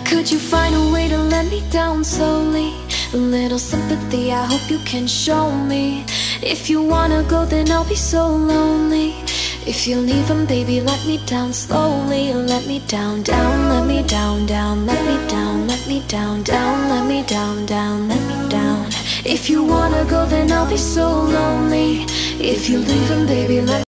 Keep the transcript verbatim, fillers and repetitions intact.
Could you find a way to let me down slowly? A little sympathy, I hope you can show me. If you wanna go, then I'll be so lonely. If you're leaving, baby, let me down slowly. Let me down, down, let me down, down, let me down, let me down, down, let me down, down, let me down. If you wanna go, then I'll be so lonely. If you're leaving, baby, let